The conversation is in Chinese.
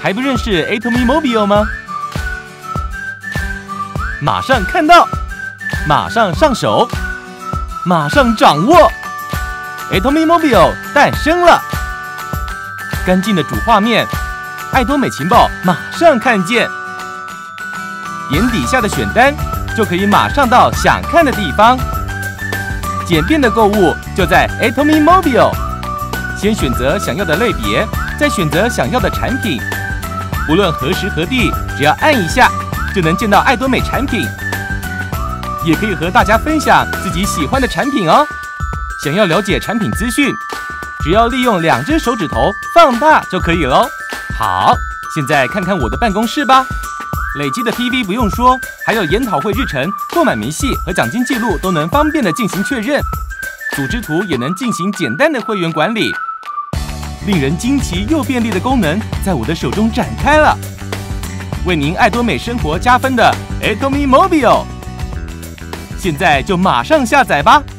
还不认识 Atomy Mobile 吗？马上看到，马上上手，马上掌握 ，Atomy Mobile 诞生了！干净的主画面，爱多美情报马上看见，眼底下的选单就可以马上到想看的地方。简便的购物就在 Atomy Mobile， 先选择想要的类别，再选择想要的产品。无论何时何地，只要按一下，就能见到爱多美产品，也可以和大家分享自己喜欢的产品哦。想要了解产品资讯，只要利用2只手指头放大就可以喽。好，现在看看我的办公室吧。累积的 PV 不用说，还有研讨会日程、购买明细和奖金记录都能方便的进行确认。组织图也能进行简单的会员管理。令人惊奇又便利的功能在我的手中展开了，为您爱多美生活加分的 Atomy Mobile， 现在就马上下载吧。